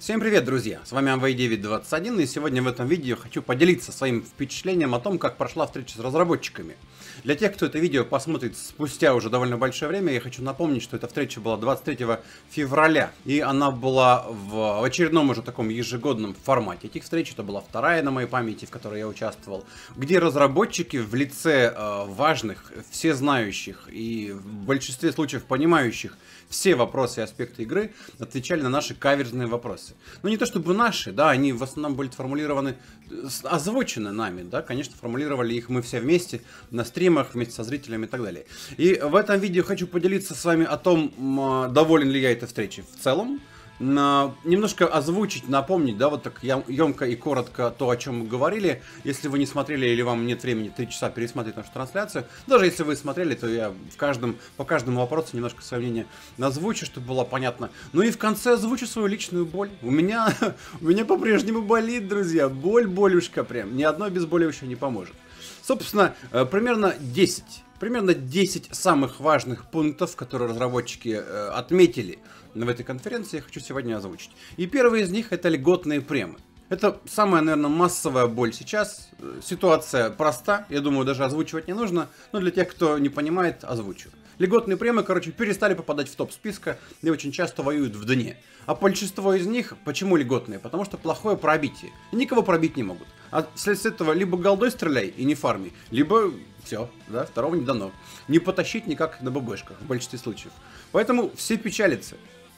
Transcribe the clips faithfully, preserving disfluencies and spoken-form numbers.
Всем привет, друзья! С вами Амвей девять двадцать один, и сегодня в этом видео хочу поделиться своим впечатлением о том, как прошла встреча с разработчиками. Для тех, кто это видео посмотрит спустя уже довольно большое время, я хочу напомнить, что эта встреча была двадцать третьего февраля, и она была в очередном уже таком ежегодном формате этих встреч. Это была вторая на моей памяти, в которой я участвовал, где разработчики в лице э, важных, всезнающих и в большинстве случаев понимающих все вопросы и аспекты игры отвечали на наши каверзные вопросы. Ну, не то чтобы наши, да, они в основном были сформулированы, озвучены нами, да, конечно, формулировали их мы все вместе на стримах, вместе со зрителями и так далее. И в этом видео хочу поделиться с вами о том, доволен ли я этой встречей в целом, на, немножко озвучить, напомнить, да, вот так емко и коротко то, о чем мы говорили. Если вы не смотрели или вам нет времени три часа пересмотреть нашу трансляцию, даже если вы смотрели, то я в каждом, по каждому вопросу немножко свое мнение озвучу, чтобы было понятно. Ну и в конце озвучу свою личную боль. У меня, у меня по-прежнему болит, друзья, боль, болюшка прям. Ни одно обезболивающее не поможет. Собственно, примерно десять. Примерно десять самых важных пунктов, которые разработчики э, отметили в этой конференции, я хочу сегодня озвучить. И первый из них — это льготные премы. Это самая, наверное, массовая боль сейчас. Ситуация проста, я думаю, даже озвучивать не нужно, но для тех, кто не понимает, озвучу. Льготные премы, короче, перестали попадать в топ списка и очень часто воюют в дне. А большинство из них, почему льготные? Потому что плохое пробитие. И никого пробить не могут. А вследствие этого либо голдой стреляй и не фарми, либо все, да, второго не дано. Не потащить никак на ББшках в большинстве случаев. Поэтому все печалятся.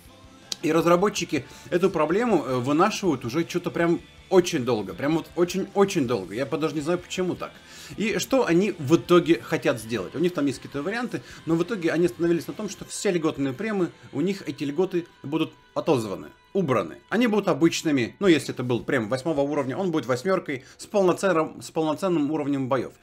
И разработчики эту проблему вынашивают уже что-то прям очень долго. Прям вот очень-очень долго. Я даже не знаю, почему так. И что они в итоге хотят сделать? У них там есть какие-то варианты, но в итоге они остановились на том, что все льготные премы, у них эти льготы будут отозваны, убраны. Они будут обычными, ну если это был прем восьмого уровня, он будет восьмеркой с полноценным, с полноценным уровнем боев.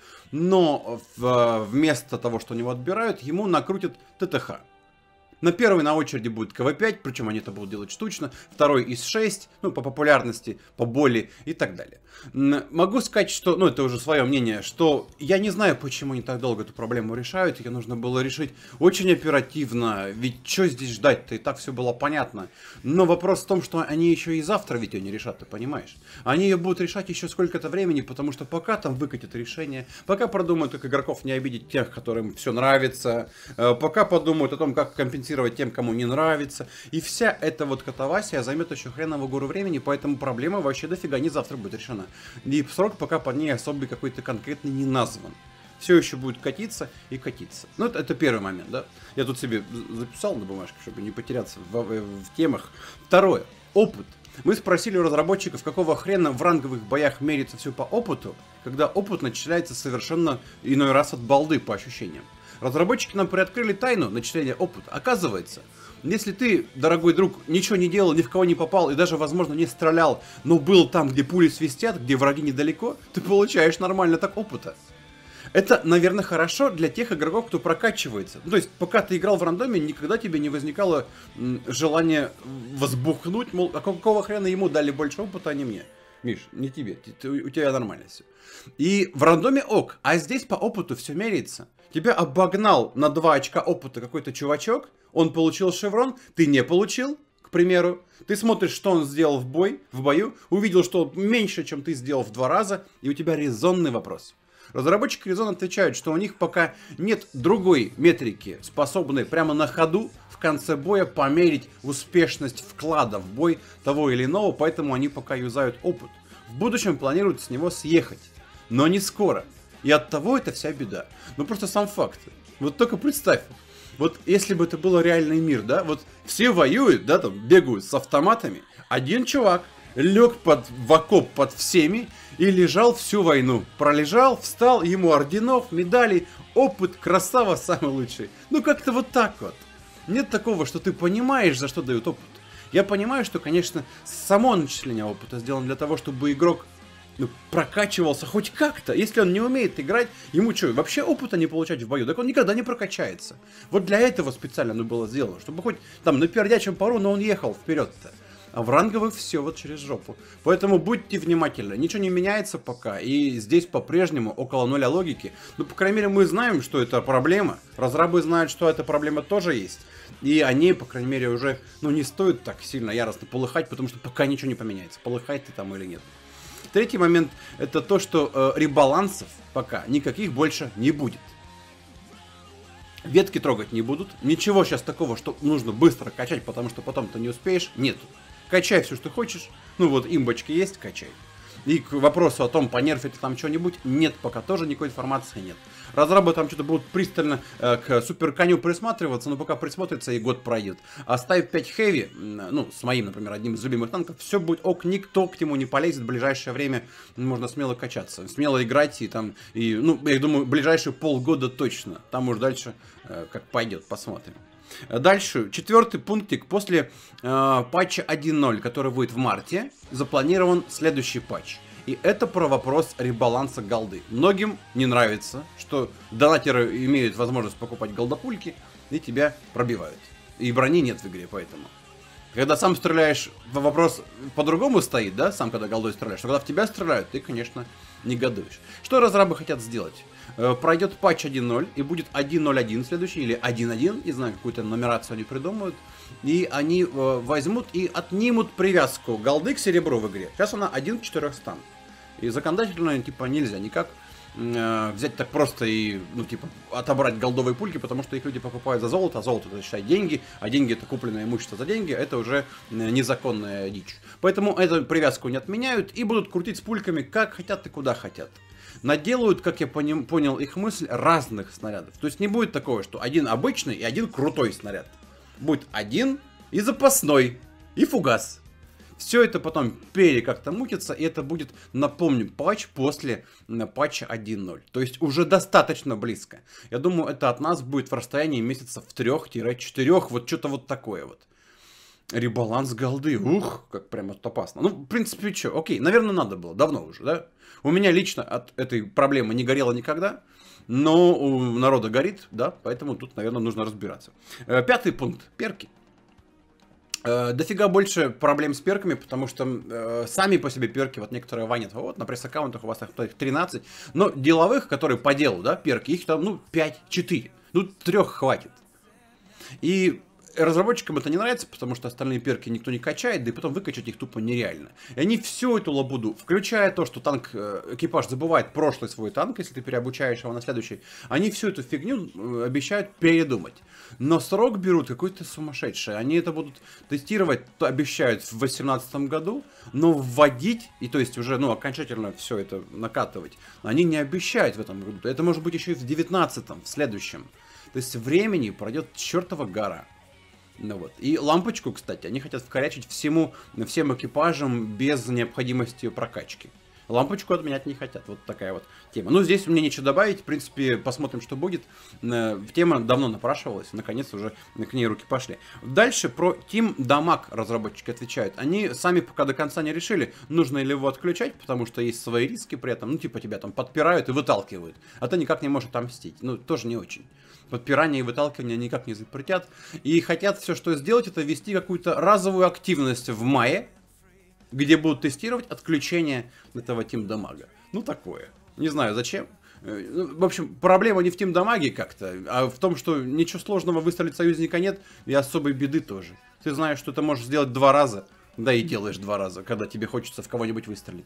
Но в, вместо того, что у него отбирают, ему накрутят ТТХ. На первый на очереди будет ка вэ пять, причем они это будут делать штучно. Второй ИС шесть, ну, по популярности, по боли и так далее. Могу сказать, что, ну, это уже свое мнение, что я не знаю, почему они так долго эту проблему решают. Ее нужно было решить очень оперативно, ведь что здесь ждать-то, и так все было понятно. Но вопрос в том, что они еще и завтра ведь ее не решат, ты понимаешь? Они ее будут решать еще сколько-то времени, потому что пока там выкатят решение, пока продумают, как игроков не обидеть тех, которым все нравится, пока подумают о том, как компенсировать тем, кому не нравится. И вся эта вот катавасия займет еще хреново гору времени, поэтому проблема вообще дофига не завтра будет решена. И срок пока под ней особый какой-то конкретный не назван. Все еще будет катиться и катиться. Ну, это, это первый момент, да. Я тут себе записал на бумажке, чтобы не потеряться в, в, в темах. Второе. Опыт. Мы спросили у разработчиков, какого хрена в ранговых боях мерится все по опыту, когда опыт начисляется совершенно иной раз от балды по ощущениям. Разработчики нам приоткрыли тайну начисления опыта. Оказывается, если ты, дорогой друг, ничего не делал, ни в кого не попал и даже, возможно, не стрелял, но был там, где пули свистят, где враги недалеко, ты получаешь нормально так опыта. Это, наверное, хорошо для тех игроков, кто прокачивается. Ну, то есть, пока ты играл в рандоме, никогда тебе не возникало м, желания возбухнуть, мол, а какого хрена ему дали больше опыта, а не мне. Миш, не тебе, ты, ты, у тебя нормально все. И в рандоме ок, а здесь по опыту все меряется. Тебя обогнал на два очка опыта какой-то чувачок, он получил шеврон, ты не получил, к примеру. Ты смотришь, что он сделал в бой, в бою, увидел, что он меньше, чем ты сделал в два раза, и у тебя резонный вопрос. Разработчики резонно отвечают, что у них пока нет другой метрики, способной прямо на ходу в конце боя померить успешность вклада в бой того или иного, поэтому они пока юзают опыт. В будущем планируют с него съехать, но не скоро. И от того это вся беда. Ну просто сам факт. Вот только представь, вот если бы это был реальный мир, да, вот все воюют, да, там бегают с автоматами, один чувак лег под, в окоп под всеми и лежал всю войну. Пролежал, встал, ему орденов, медалей, опыт, красава самый лучший. Ну как-то вот так вот. Нет такого, что ты понимаешь, за что дают опыт. Я понимаю, что, конечно, само начисление опыта сделано для того, чтобы игрок, ну, прокачивался хоть как-то. Если он не умеет играть, ему что, вообще опыта не получать в бою? Так он никогда не прокачается. Вот для этого специально оно было сделано, чтобы хоть там на пердячем пару, но он ехал вперед-то. А в ранговых все вот через жопу. Поэтому будьте внимательны. Ничего не меняется пока. И здесь по-прежнему около нуля логики. Ну, по крайней мере, мы знаем, что это проблема. Разрабы знают, что эта проблема тоже есть. И они, по крайней мере, уже, ну, не стоит так сильно яростно полыхать, потому что пока ничего не поменяется. Полыхать ты там или нет. Третий момент, это то, что э, ребалансов пока никаких больше не будет. Ветки трогать не будут. Ничего сейчас такого, что нужно быстро качать, потому что потом ты не успеешь, нету. Качай все, что хочешь. Ну вот, имбочки есть, качай. И к вопросу о том, понерфить там что-нибудь, нет, пока тоже никакой информации нет. Разрабы там что-то будут пристально э, к суперконю присматриваться, но пока присмотрится и год пройдет. А ставь пять хэви, ну, с моим, например, одним из любимых танков, все будет ок, никто к нему не полезет в ближайшее время, можно смело качаться, смело играть и там, и, ну, я думаю, ближайшие полгода точно. Там уж дальше э, как пойдет, посмотрим. Дальше, четвертый пунктик. После э, патча один ноль, который будет в марте, запланирован следующий патч. И это про вопрос ребаланса голды. Многим не нравится, что донатеры имеют возможность покупать голдопульки и тебя пробивают. И брони нет в игре, поэтому. Когда сам стреляешь, вопрос по-другому стоит, да, сам когда голдой стреляешь. Но когда в тебя стреляют, ты, конечно, негодуешь. Что разрабы хотят сделать? Пройдет патч один ноль и будет один ноль один следующий, или один один, не знаю, какую-то нумерацию они придумают. И они э, возьмут и отнимут привязку голды к серебру в игре. Сейчас она один к четырёхстам. И законодательно, типа, нельзя никак э, взять так просто и, ну, типа, отобрать голдовые пульки, потому что их люди покупают за золото, а золото это, считай, деньги, а деньги это купленное имущество за деньги, это уже незаконная дичь. Поэтому эту привязку не отменяют и будут крутить с пульками как хотят и куда хотят. Наделают, как я поним, понял их мысль, разных снарядов. То есть не будет такого, что один обычный и один крутой снаряд. Будет один и запасной, и фугас. Все это потом пере как-то мутится, и это будет, напомню, патч после патча один ноль. То есть уже достаточно близко. Я думаю, это от нас будет в расстоянии месяцев трех-четырех, вот что-то вот такое вот. Ребаланс голды, ух, как прямо опасно. Ну, в принципе, что, окей, наверное, надо было, давно уже, да? У меня лично от этой проблемы не горело никогда, но у народа горит, да, поэтому тут, наверное, нужно разбираться. Пятый пункт, перки. Дофига больше проблем с перками, потому что э, сами по себе перки, вот некоторые ванят, вот на пресс-аккаунтах у вас их тринадцать, но деловых, которые по делу, да, перки, их там, ну, пять-четыре, ну, трех хватит. И разработчикам это не нравится, потому что остальные перки никто не качает, да и потом выкачать их тупо нереально. И они всю эту лабуду, включая то, что танк, экипаж забывает прошлый свой танк, если ты переобучаешь его на следующий, они всю эту фигню обещают передумать. Но срок берут какой-то сумасшедший. Они это будут тестировать, то обещают в две тысячи восемнадцатом году, но вводить, и то есть уже, ну, окончательно все это накатывать, они не обещают в этом году. Это может быть еще и в две тысячи девятнадцатом, в следующем. То есть времени пройдет чертова гора. Ну вот. И лампочку, кстати, они хотят вкорячить всему, всем экипажам без необходимости прокачки. Лампочку отменять не хотят. Вот такая вот тема. Ну, здесь мне нечего добавить. В принципе, посмотрим, что будет. Тема давно напрашивалась. Наконец уже к ней руки пошли. Дальше про Team Damage разработчики отвечают. Они сами пока до конца не решили, нужно ли его отключать, потому что есть свои риски при этом. Ну, типа тебя там подпирают и выталкивают. А ты никак не можешь отомстить. Ну, тоже не очень. Подпирание и выталкивание никак не запретят. И хотят все, что сделать, это ввести какую-то разовую активность в мае, где будут тестировать отключение этого Team Damage. Ну, такое. Не знаю, зачем. В общем, проблема не в Team Damage как-то, а в том, что ничего сложного выстрелить союзника нет, и особой беды тоже. Ты знаешь, что ты можешь сделать два раза, да и делаешь два раза, когда тебе хочется в кого-нибудь выстрелить.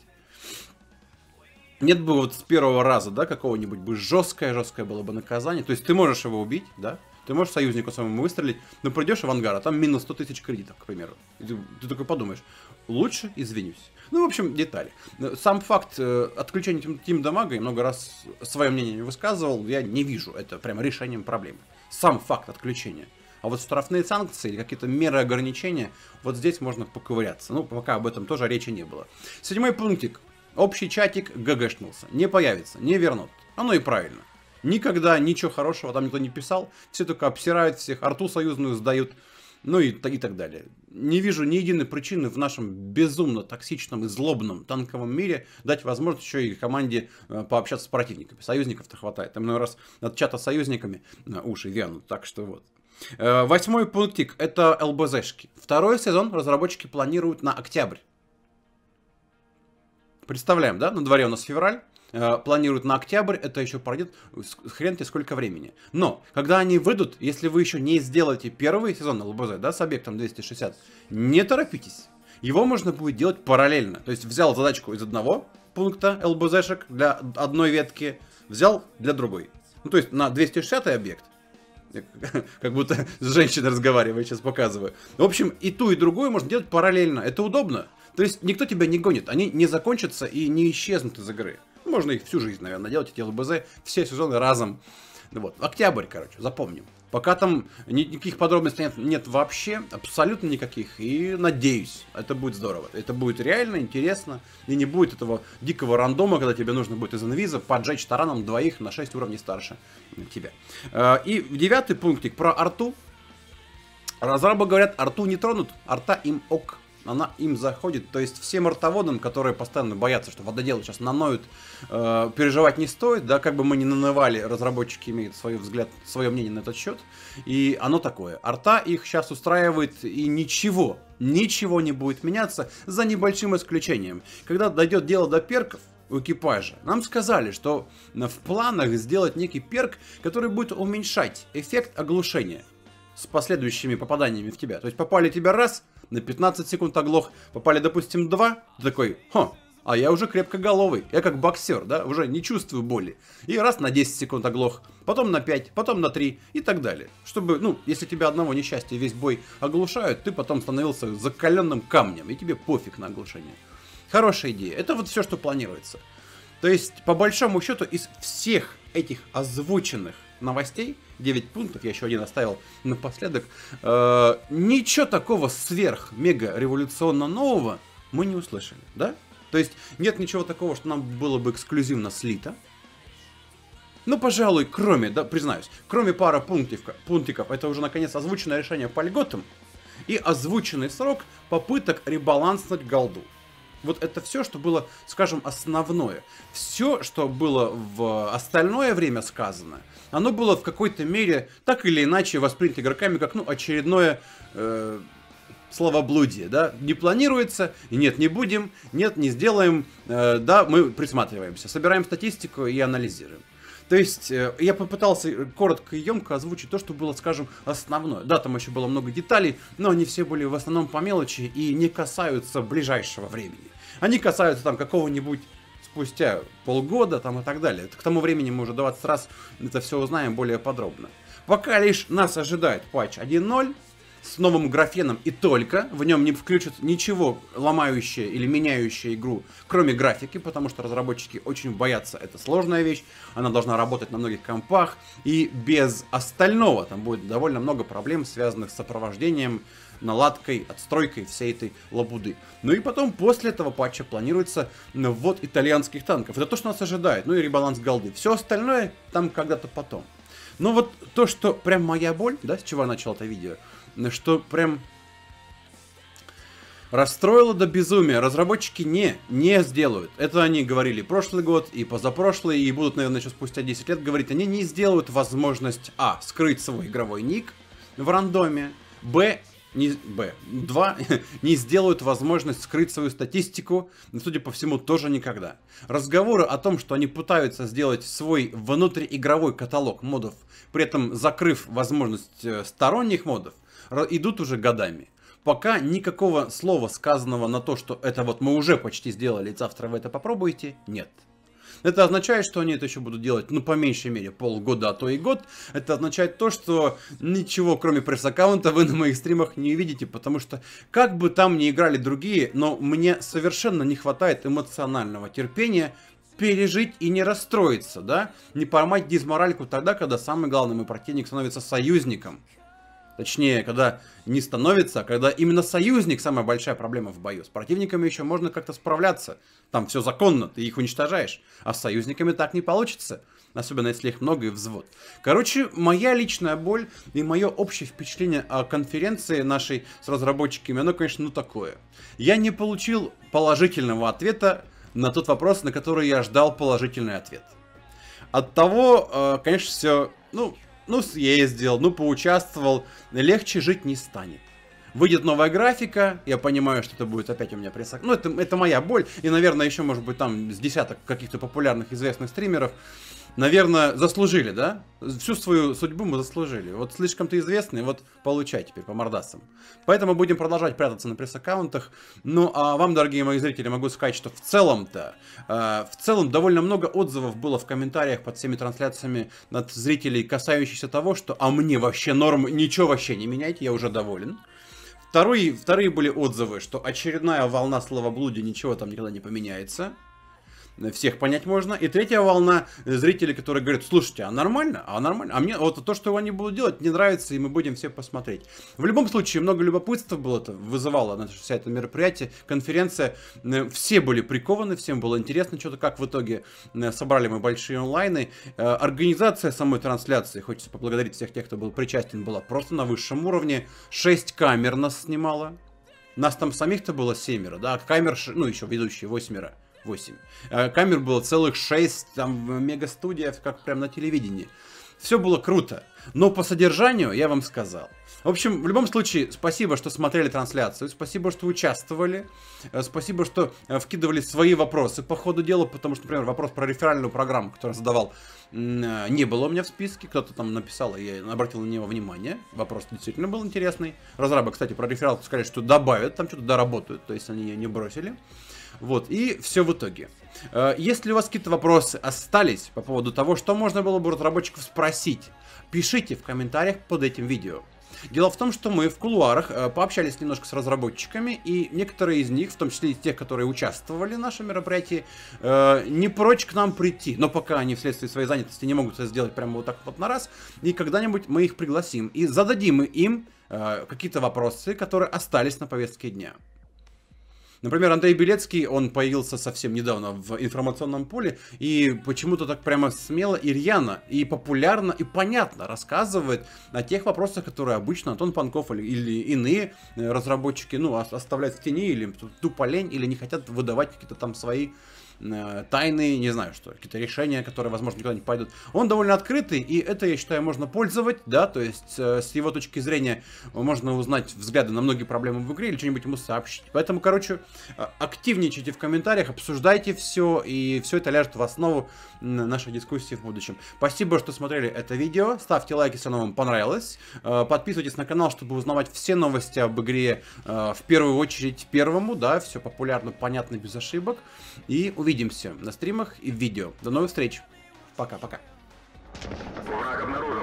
Нет бы вот с первого раза, да, какого-нибудь бы жесткое-жесткое было бы наказание. То есть ты можешь его убить, да, ты можешь союзнику своему выстрелить, но придешь в ангар, а там минус сто тысяч кредитов, к примеру. И ты, ты такой подумаешь, лучше извинюсь. Ну, в общем, детали. Сам факт э, отключения Team Damage, я много раз свое мнение не высказывал, я не вижу это прямо решением проблемы. Сам факт отключения. А вот штрафные санкции или какие-то меры ограничения, вот здесь можно поковыряться. Ну, пока об этом тоже речи не было. Седьмой пунктик. Общий чатик ГГшнулся. Не появится, не вернут. Оно и правильно. Никогда ничего хорошего там никто не писал. Все только обсирают всех, арту союзную сдают. Ну и, и так далее. Не вижу ни единой причины в нашем безумно токсичном и злобном танковом мире дать возможность еще и команде э, пообщаться с противниками. Союзников-то хватает. Там иной раз от чата с союзниками э, уши вянут. Так что вот. Э, Восьмой пунктик — это эл би зет-шки. Второй сезон разработчики планируют на октябрь. Представляем, да? На дворе у нас февраль. Э, планируют на октябрь. Это еще пройдет хрен тебе сколько времени. Но, когда они выйдут, если вы еще не сделаете первый сезон эл би зет, да, с объектом двести шестьдесят, не торопитесь. Его можно будет делать параллельно. То есть взял задачку из одного пункта эл би зет-шек для одной ветки, взял для другой. Ну, то есть на двести шестидесятый объект. Как будто с женщиной разговариваю, сейчас показываю. В общем, и ту, и другую можно делать параллельно. Это удобно. То есть никто тебя не гонит. Они не закончатся и не исчезнут из игры. Можно их всю жизнь, наверное, делать, эти эл би зет, все сезоны разом. Вот. Октябрь, короче, запомним. Пока там никаких подробностей нет, нет вообще, абсолютно никаких. И надеюсь, это будет здорово. Это будет реально интересно. И не будет этого дикого рандома, когда тебе нужно будет из инвиза поджечь тараном двоих на шесть уровней старше тебя. И девятый пунктик про арту. Разрабы говорят, арту не тронут, арта им ок. Она им заходит, то есть всем артоводам, которые постоянно боятся, что вододелы сейчас наноют, э, переживать не стоит, да, как бы мы ни нанывали, разработчики имеют свой взгляд, свое мнение на этот счет, и оно такое. Арта их сейчас устраивает, и ничего, ничего не будет меняться, за небольшим исключением. Когда дойдет дело до перков у экипажа, нам сказали, что в планах сделать некий перк, который будет уменьшать эффект оглушения с последующими попаданиями в тебя. То есть попали тебя раз, на пятнадцать секунд оглох, попали, допустим, два, ты такой, хо, а я уже крепкоголовый, я как боксер, да, уже не чувствую боли. И раз на десять секунд оглох, потом на пять, потом на три и так далее. Чтобы, ну, если тебя одного несчастья весь бой оглушают, ты потом становился закаленным камнем, и тебе пофиг на оглушение. Хорошая идея. Это вот все, что планируется. То есть, по большому счету, из всех этих озвученных новостей, девять пунктов, я еще один оставил напоследок, э, ничего такого сверх-мега-революционно нового мы не услышали, да? То есть нет ничего такого, что нам было бы эксклюзивно слито. Ну, пожалуй, кроме, да, признаюсь, кроме пары пунктиков, пунктиков, это уже наконец озвученное решение по льготам и озвученный срок попыток ребаланснуть голду. Вот это все, что было, скажем, основное. Все, что было в остальное время сказано, оно было в какой-то мере так или иначе воспринято игроками как, ну, очередное э, словоблудие, да. Не планируется, нет, не будем, нет, не сделаем, э, да, мы присматриваемся, собираем статистику и анализируем. То есть, э, я попытался коротко и емко озвучить то, что было, скажем, основное. Да, там еще было много деталей, но они все были в основном по мелочи и не касаются ближайшего времени. Они касаются там какого-нибудь спустя полгода там и так далее. К тому времени мы уже двадцать раз это все узнаем более подробно. Пока лишь нас ожидает патч один ноль с новым графеном и только. В нем не включат ничего ломающее или меняющее игру, кроме графики, потому что разработчики очень боятся. Это сложная вещь, она должна работать на многих компах. И без остального там будет довольно много проблем, связанных с сопровождением, наладкой, отстройкой всей этой лабуды. Ну и потом, после этого патча, планируется ввод итальянских танков. Это то, что нас ожидает. Ну и ребаланс голды. Все остальное там когда-то потом. Но вот то, что прям моя боль, да, с чего я начал это видео, что прям расстроило до безумия. Разработчики не, не сделают. Это они говорили прошлый год и позапрошлый, и будут, наверное, еще спустя десять лет говорить. Они не сделают возможность, а, скрыть свой игровой ник в рандоме, б, Не, Б. Два. Не сделают возможность скрыть свою статистику, но, судя по всему, тоже никогда. Разговоры о том, что они пытаются сделать свой внутриигровой каталог модов, при этом закрыв возможность сторонних модов, идут уже годами. Пока никакого слова, сказанного на то, что это вот мы уже почти сделали, и завтра вы это попробуете, нет. Это означает, что они это еще будут делать, ну, по меньшей мере, полгода, а то и год. Это означает то, что ничего, кроме пресс-аккаунта, вы на моих стримах не увидите, потому что, как бы там ни играли другие, но мне совершенно не хватает эмоционального терпения пережить и не расстроиться, да? Не поймать дизморальку тогда, когда самый главный мой противник становится союзником. Точнее, когда не становится, а когда именно союзник самая большая проблема в бою. С противниками еще можно как-то справляться. Там все законно, ты их уничтожаешь. А с союзниками так не получится. Особенно если их много и взвод. Короче, моя личная боль и мое общее впечатление о конференции нашей с разработчиками, оно, конечно, ну такое. Я не получил положительного ответа на тот вопрос, на который я ждал положительный ответ. Оттого, конечно, все, ну... ну съездил, ну поучаствовал, легче жить не станет. Выйдет новая графика, я понимаю, что это будет опять у меня прессак. Ну, это, это моя боль. И, наверное, еще, может быть, там с десяток каких-то популярных известных стримеров, наверное, заслужили, да? Всю свою судьбу мы заслужили. Вот слишком-то известный, вот получай теперь по мордасам. Поэтому будем продолжать прятаться на пресс-аккаунтах. Ну, а вам, дорогие мои зрители, могу сказать, что в целом-то, э, в целом довольно много отзывов было в комментариях под всеми трансляциями от зрителей, касающихся того, что «а мне вообще норм, ничего вообще не меняйте, я уже доволен». Вторые, вторые были отзывы, что очередная волна словоблудия, ничего там никогда не поменяется. Всех понять можно. И третья волна зрителей, которые говорят, слушайте, а нормально? А нормально? А мне вот то, что они будут делать, не нравится, и мы будем все посмотреть. В любом случае, много любопытства было, это вызывало на вся это мероприятие, конференция. Все были прикованы, всем было интересно, что-то как в итоге собрали мы большие онлайны. Организация самой трансляции, хочется поблагодарить всех тех, кто был причастен, была просто на высшем уровне. Шесть камер нас снимало. Нас там самих-то было семеро, да, камер, ну еще ведущие, восьмеро. восемь. Камер было целых шесть, там мега-студия, как прям на телевидении. Все было круто, но по содержанию я вам сказал. В общем, в любом случае, спасибо, что смотрели трансляцию, спасибо, что участвовали, спасибо, что вкидывали свои вопросы по ходу дела, потому что, например, вопрос про реферальную программу, который задавал, не было у меня в списке, кто-то там написал, и я обратил на него внимание, вопрос действительно был интересный. Разрабы, кстати, про рефералку сказали, что добавят, там что-то доработают, то есть они ее не бросили. Вот, и все в итоге. Если у вас какие-то вопросы остались по поводу того, что можно было бы у разработчиков спросить, пишите в комментариях под этим видео. Дело в том, что мы в кулуарах пообщались немножко с разработчиками, и некоторые из них, в том числе и тех, которые участвовали в нашем мероприятии, не прочь к нам прийти. Но пока они вследствие своей занятости не могут это сделать прямо вот так вот на раз, и когда-нибудь мы их пригласим и зададим им какие-то вопросы, которые остались на повестке дня. Например, Андрей Белецкий, он появился совсем недавно в информационном поле и почему-то так прямо смело и рьяно, и популярно, и понятно рассказывает о тех вопросах, которые обычно Антон Панков или, или иные разработчики, ну, оставляют в тени, или тупо лень, или не хотят выдавать какие-то там свои тайны, не знаю что, какие-то решения, которые, возможно, никуда не пойдут. Он довольно открытый, и это, я считаю, можно пользовать, да, то есть с его точки зрения можно узнать взгляды на многие проблемы в игре или что-нибудь ему сообщить. Поэтому, короче, активничайте в комментариях, обсуждайте все, и все это ляжет в основу нашей дискуссии в будущем. Спасибо, что смотрели это видео, ставьте лайк, если оно вам понравилось, подписывайтесь на канал, чтобы узнавать все новости об игре, в первую очередь первому, да, все популярно, понятно, без ошибок, и увидимся на стримах и в видео. До новых встреч. Пока-пока. Враг обнаружен.